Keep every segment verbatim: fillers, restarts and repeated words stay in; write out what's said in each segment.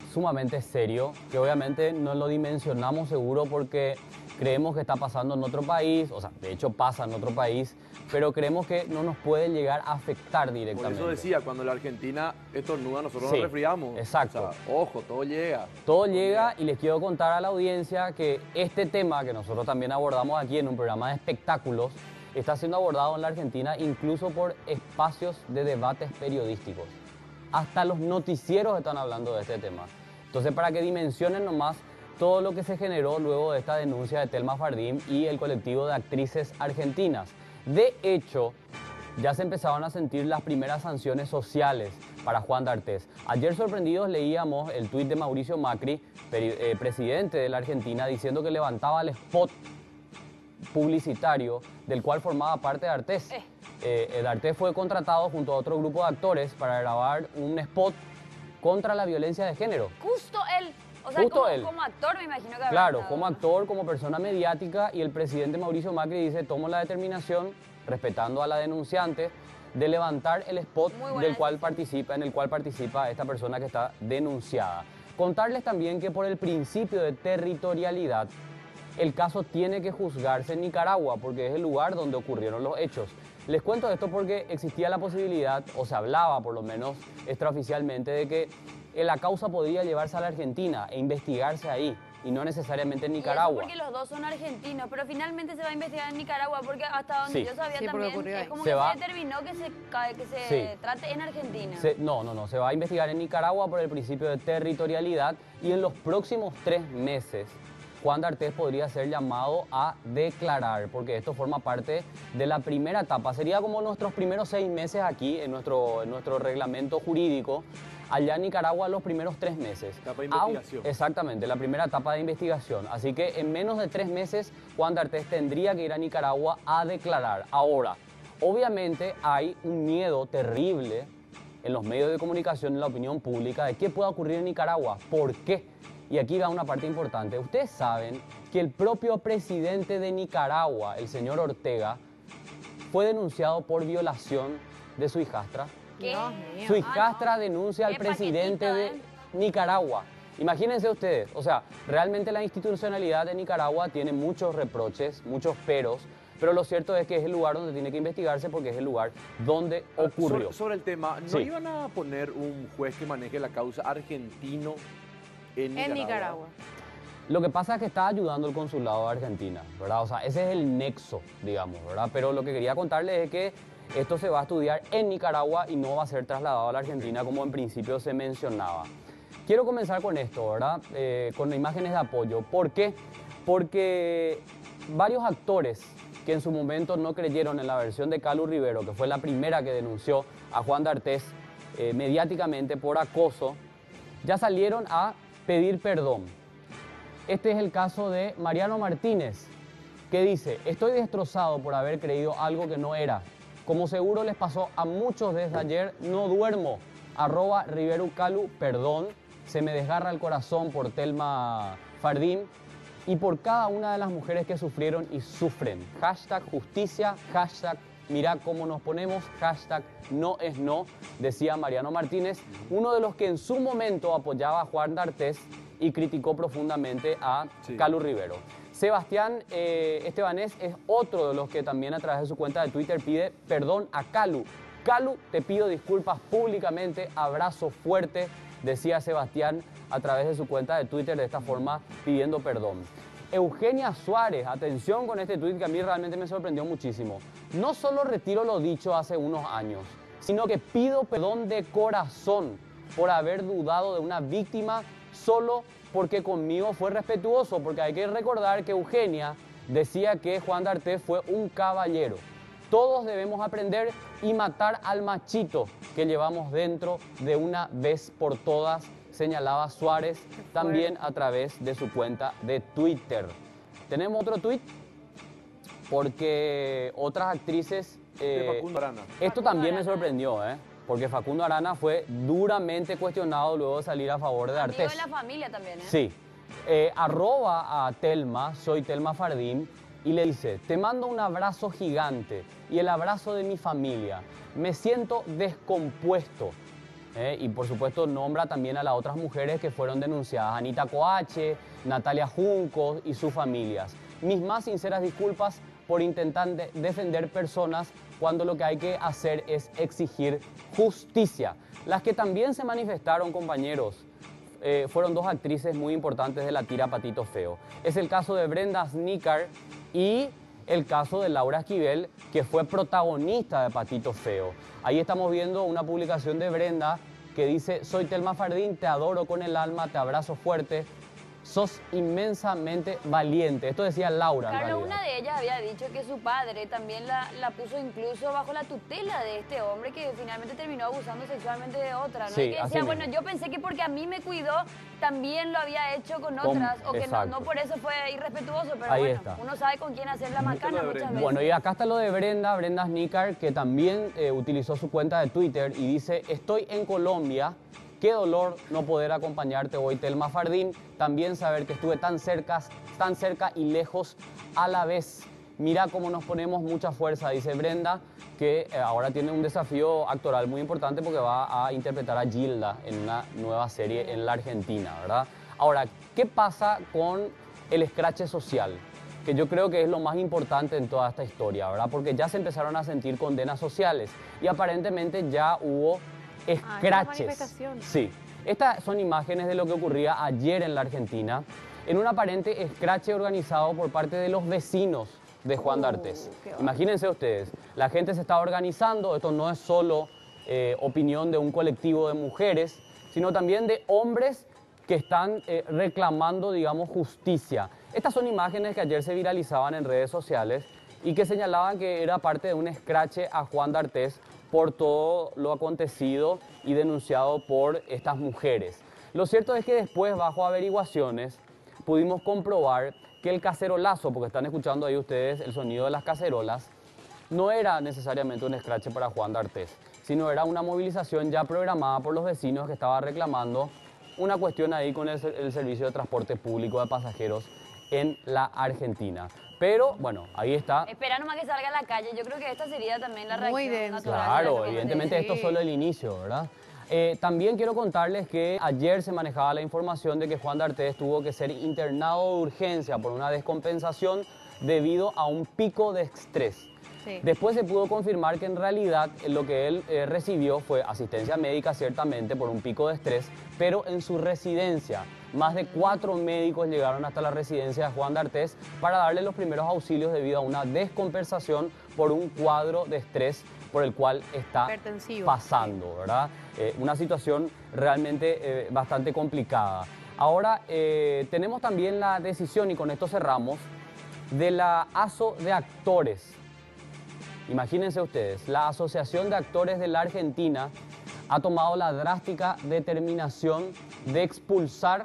sumamente serio, que obviamente no lo dimensionamos seguro porque creemos que está pasando en otro país, o sea, de hecho pasa en otro país, pero creemos que no nos puede llegar a afectar directamente. Por eso decía, cuando la Argentina estornuda, nosotros Sí, nos resfriamos. exacto. O sea, ojo, todo llega. Todo llega y les quiero contar a la audiencia que este tema que nosotros también abordamos aquí en un programa de espectáculos está siendo abordado en la Argentina incluso por espacios de debates periodísticos. Hasta los noticieros están hablando de este tema. Entonces, para que dimensionen nomás todo lo que se generó luego de esta denuncia de Thelma Fardín y el colectivo de actrices argentinas. De hecho, ya se empezaban a sentir las primeras sanciones sociales para Juan D'Artés. Ayer sorprendidos leíamos el tuit de Mauricio Macri, eh, presidente de la Argentina, diciendo que levantaba el spot publicitario del cual formaba parte de D'Artés. Eh. Eh, D'Artés fue contratado junto a otro grupo de actores para grabar un spot contra la violencia de género. Justo él. O sea, Justo como, él. como actor me imagino que habrá Claro, estado, como ¿no? actor, como persona mediática, y el presidente Mauricio Macri dice, tomo la determinación, respetando a la denunciante, de levantar el spot del cual participa, en el cual participa esta persona que está denunciada. Contarles también que por el principio de territorialidad, el caso tiene que juzgarse en Nicaragua, porque es el lugar donde ocurrieron los hechos. Les cuento esto porque existía la posibilidad, o se hablaba por lo menos extraoficialmente, de que la causa podría llevarse a la Argentina e investigarse ahí, y no necesariamente en Nicaragua. Y eso porque los dos son argentinos, pero finalmente se va a investigar en Nicaragua, porque hasta donde Sí. yo sabía Sí, porque también, ocurrió es como Se que va- se determinó que se, ca- que se Sí. trate en Argentina. Se- no, no, no, se va a investigar en Nicaragua por el principio de territorialidad, y en los próximos tres meses Juan D'Artés podría ser llamado a declarar, porque esto forma parte de la primera etapa. Sería como nuestros primeros seis meses aquí en nuestro, en nuestro reglamento jurídico. Allá en Nicaragua los primeros tres meses. Etapa de Aun- investigación. Exactamente, la primera etapa de investigación. Así que en menos de tres meses Juan D'Artés tendría que ir a Nicaragua a declarar. Ahora, obviamente hay un miedo terrible en los medios de comunicación, en la opinión pública, de qué pueda ocurrir en Nicaragua. ¿Por qué? Y aquí va una parte importante. Ustedes saben que el propio presidente de Nicaragua, el señor Ortega, fue denunciado por violación de su hijastra. ¿Qué? Dios mío. Su Ah, hijastra no. denuncia al Qué presidente paquetito, de ¿eh? Nicaragua. Imagínense ustedes, o sea, realmente la institucionalidad de Nicaragua tiene muchos reproches, muchos peros, pero lo cierto es que es el lugar donde tiene que investigarse porque es el lugar donde ocurrió. Sobre, sobre el tema, ¿no Sí. iban a poner un juez que maneje la causa argentino en Nicaragua? En Nicaragua. Lo que pasa es que está ayudando el consulado de Argentina, ¿verdad? O sea, ese es el nexo, digamos, ¿verdad? Pero lo que quería contarles es que esto se va a estudiar en Nicaragua y no va a ser trasladado a la Argentina como en principio se mencionaba. Quiero comenzar con esto, ¿verdad? Eh, con imágenes de apoyo. ¿Por qué? Porque varios actores que en su momento no creyeron en la versión de Calu Rivero, que fue la primera que denunció a Juan D'Artés eh, mediáticamente por acoso, ya salieron a pedir perdón. Este es el caso de Mariano Martínez, que dice, estoy destrozado por haber creído algo que no era. Como seguro les pasó a muchos desde ayer, no duermo. Arroba Rivero Calu, perdón. Se me desgarra el corazón por Thelma Fardín y por cada una de las mujeres que sufrieron y sufren. Hashtag justicia, hashtag mirá cómo nos ponemos, hashtag no es no, decía Mariano Martínez, uno de los que en su momento apoyaba a Juan D'Artés y criticó profundamente a Sí. Calu Rivero. Sebastián eh, Estebanés es otro de los que también a través de su cuenta de Twitter pide perdón a Calu. Calu, te pido disculpas públicamente, abrazo fuerte, decía Sebastián a través de su cuenta de Twitter de esta forma pidiendo perdón. Eugenia Suárez, atención con este tuit que a mí realmente me sorprendió muchísimo. No solo retiro lo dicho hace unos años, sino que pido perdón de corazón por haber dudado de una víctima solo porque conmigo fue respetuoso, porque hay que recordar que Eugenia decía que Juan D'Artés fue un caballero. Todos debemos aprender y matar al machito que llevamos dentro de una vez por todas, señalaba Suárez también a través de su cuenta de Twitter. ¿Tenemos otro tuit? Porque otras actrices... De eh, Facundo Arana. esto Facundo también me Arana. sorprendió, ¿eh? Porque Facundo Arana fue duramente cuestionado luego de salir a favor de Amigo D'Artés. de la familia también, ¿eh? Sí. Eh, arroba a Thelma, soy Thelma Fardín, y le dice, te mando un abrazo gigante y el abrazo de mi familia. Me siento descompuesto. ¿eh? Y por supuesto nombra también a las otras mujeres que fueron denunciadas, Anita Coache, Natalia Junco y sus familias. Mis más sinceras disculpas por intentar de defender personas cuando lo que hay que hacer es exigir justicia. Las que también se manifestaron, compañeros, eh, fueron dos actrices muy importantes de la tira Patito Feo. Es el caso de Brenda Asnicar y el caso de Laura Esquivel, que fue protagonista de Patito Feo. Ahí estamos viendo una publicación de Brenda que dice: soy Telma Fardín, te adoro con el alma, te abrazo fuerte, sos inmensamente valiente. Esto decía Laura, en Carlos, realidad. una de ellas había dicho que su padre también la, la puso incluso bajo la tutela de este hombre que finalmente terminó abusando sexualmente de otra, ¿no? Sí, Y que así decía, bueno, mismo. yo pensé que porque a mí me cuidó, también lo había hecho con Con- otras, o que no, exacto. no por eso fue irrespetuoso, pero Ahí bueno, está. uno sabe con quién hacer la macana de muchas Brenda. veces. Bueno, y acá está lo de Brenda, Brenda Asnicar, que también eh, utilizó su cuenta de Twitter y dice: estoy en Colombia, qué dolor no poder acompañarte hoy, Telma Fardín. También saber que estuve tan cerca, tan cerca y lejos a la vez. Mira cómo nos ponemos mucha fuerza, dice Brenda, que eh, ahora tiene un desafío actoral muy importante porque va a interpretar a Gilda en una nueva serie en la Argentina, ¿verdad? Ahora, ¿qué pasa con el escrache social? Que yo creo que es lo más importante en toda esta historia, ¿verdad? Porque ya se empezaron a sentir condenas sociales y aparentemente ya hubo escraches. manifestación. Sí, estas son imágenes de lo que ocurría ayer en la Argentina, en un aparente escrache organizado por parte de los vecinos de Juan D'Artés. qué bárbaro. Imagínense ustedes, la gente se está organizando, esto no es solo eh, opinión de un colectivo de mujeres, sino también de hombres que están eh, reclamando, digamos, justicia. Estas son imágenes que ayer se viralizaban en redes sociales y que señalaban que era parte de un escrache a Juan D'Artés por todo lo acontecido y denunciado por estas mujeres. Lo cierto es que después, bajo averiguaciones, pudimos comprobar que el cacerolazo, porque están escuchando ahí ustedes el sonido de las cacerolas, no era necesariamente un escrache para Juan D'Artés, sino era una movilización ya programada por los vecinos que estaban reclamando una cuestión ahí con el, el servicio de transporte público de pasajeros en la Argentina. Pero, bueno, ahí está. Espera nomás que salga a la calle, yo creo que esta sería también la Muy reacción denso. natural. de la Claro, gente. evidentemente Sí. esto es solo el inicio, ¿verdad? Eh, también quiero contarles que ayer se manejaba la información de que Juan D'Artés tuvo que ser internado de urgencia por una descompensación debido a un pico de estrés. Sí. Después se pudo confirmar que en realidad eh, lo que él eh, recibió fue asistencia médica ciertamente por un pico de estrés, pero en su residencia. Más de cuatro médicos llegaron hasta la residencia de Juan D'Artés para darle los primeros auxilios debido a una descompensación por un cuadro de estrés por el cual está Hipertensivo. pasando, ¿verdad? Eh, una situación realmente eh, bastante complicada. Ahora, eh, tenemos también la decisión, y con esto cerramos, de la A S O de Actores. Imagínense ustedes, la Asociación de Actores de la Argentina ha tomado la drástica determinación de expulsar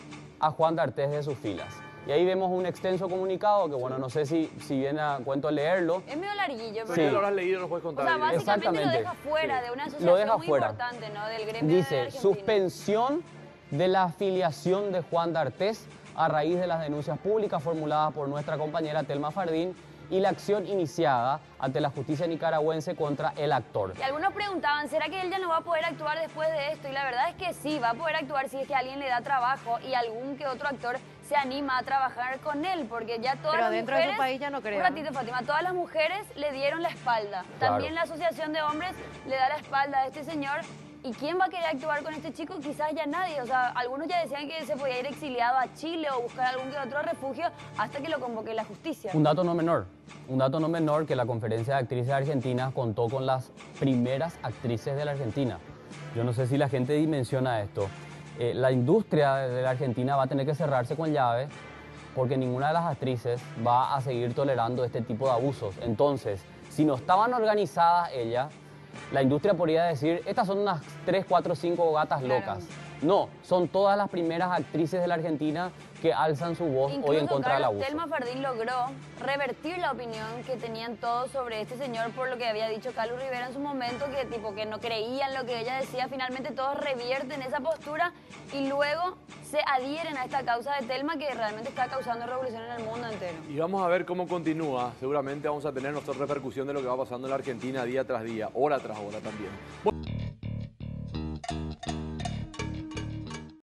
a Juan D'Artés de sus filas. Y ahí vemos un extenso comunicado que, bueno, no sé si, si viene a cuento leerlo. Es medio larguillo, Pero pero... ya lo habrás leído, nos puedes O contar. sea, bien. básicamente lo Exactamente. deja fuera Sí. de una Lo asociación deja muy fuera. importante, ¿no? Del gremio de Dice, Argentina. suspensión de la afiliación de Juan D'Artés a raíz de las denuncias públicas formuladas por nuestra compañera Telma Fardín y la acción iniciada ante la justicia nicaragüense contra el actor. Y algunos preguntaban, ¿será que él ya no va a poder actuar después de esto? Y la verdad es que sí, va a poder actuar si es que alguien le da trabajo y algún que otro actor se anima a trabajar con él, porque ya todas Pero las dentro de su mujeres... país ya no creo. Un ratito, Fátima, todas las mujeres le dieron la espalda. También la Asociación de Hombres le da la espalda a este señor. ¿Y quién va a querer actuar con este chico? Quizás ya nadie. O sea, algunos ya decían que se podía ir exiliado a Chile o buscar algún que otro refugio hasta que lo convoque la justicia. Un dato no menor, un dato no menor que la Conferencia de Actrices Argentinas contó con las primeras actrices de la Argentina. Yo no sé si la gente dimensiona esto. Eh, la industria de la Argentina va a tener que cerrarse con llave porque ninguna de las actrices va a seguir tolerando este tipo de abusos. Entonces, si no estaban organizadas ellas, la industria podría decir, estas son unas tres, cuatro, cinco gatas Claro. locas. No, son todas las primeras actrices de la Argentina que alzan su voz Incluso, hoy en contra del Carlos, abuso. Telma Fardín logró revertir la opinión que tenían todos sobre este señor por lo que había dicho Carlos Rivera en su momento, que tipo que no creían lo que ella decía. Finalmente todos revierten esa postura y luego se adhieren a esta causa de Telma que realmente está causando revolución en el mundo entero. Y vamos a ver cómo continúa. Seguramente vamos a tener nuestra repercusión de lo que va pasando en la Argentina día tras día, hora tras hora también. Bueno. Chao.